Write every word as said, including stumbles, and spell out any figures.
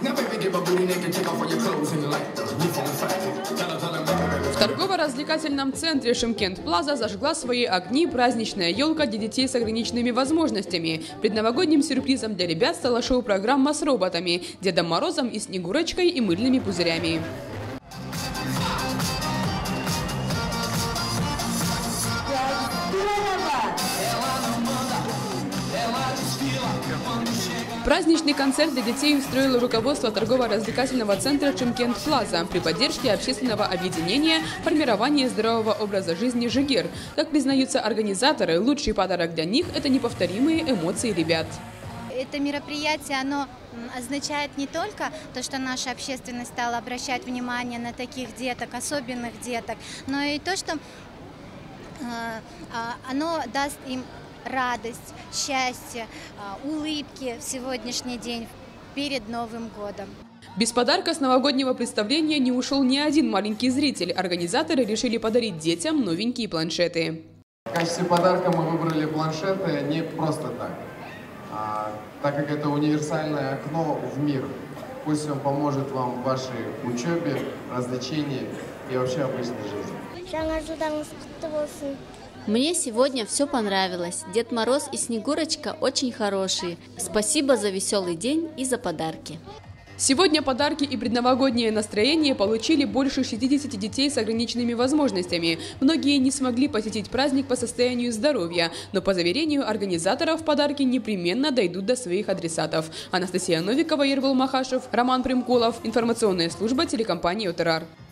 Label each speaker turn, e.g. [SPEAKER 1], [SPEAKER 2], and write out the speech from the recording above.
[SPEAKER 1] В торгово-развлекательном центре Шымкент Плаза зажгла свои огни праздничная елка для детей с ограниченными возможностями. Предновогодним сюрпризом для ребят стала шоу-программа с роботами, Дедом Морозом и Снегурочкой и мыльными пузырями. Праздничный концерт для детей устроило руководство торгово-развлекательного центра Шымкент Плаза при поддержке общественного объединения «Формирование здорового образа жизни ЖИГЕР». Как признаются организаторы, лучший подарок для них – это неповторимые эмоции ребят.
[SPEAKER 2] Это мероприятие, оно означает не только то, что наша общественность стала обращать внимание на таких деток, особенных деток, но и то, что оно даст им радость, счастье, улыбки в сегодняшний день перед Новым годом.
[SPEAKER 1] Без подарка с новогоднего представления не ушел ни один маленький зритель. Организаторы решили подарить детям новенькие планшеты.
[SPEAKER 3] В качестве подарка мы выбрали планшеты не просто так, а так как это универсальное окно в мир. Пусть он поможет вам в вашей учебе, развлечении и вообще обычной жизни.
[SPEAKER 4] Мне сегодня все понравилось. Дед Мороз и Снегурочка очень хорошие. Спасибо за веселый день и за подарки.
[SPEAKER 1] Сегодня подарки и предновогоднее настроение получили больше шестидесяти детей с ограниченными возможностями. Многие не смогли посетить праздник по состоянию здоровья, но по заверению организаторов подарки непременно дойдут до своих адресатов. Анастасия Новикова, Ервул Махашев, Роман Примкулов. Информационная служба телекомпании ОТРАР.